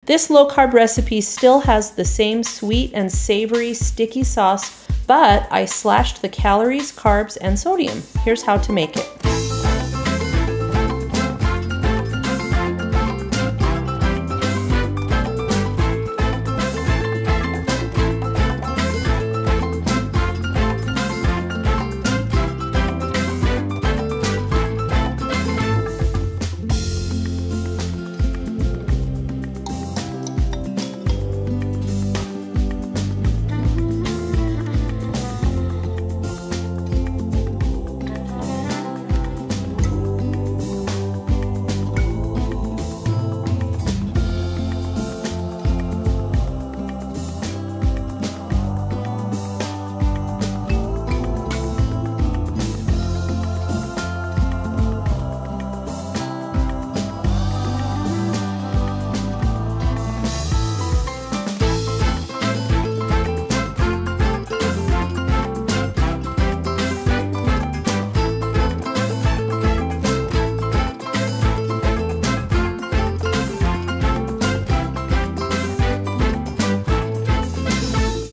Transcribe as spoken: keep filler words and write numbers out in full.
This low-carb recipe still has the same sweet and savory sticky sauce, but I slashed the calories, carbs, and sodium. Here's how to make it.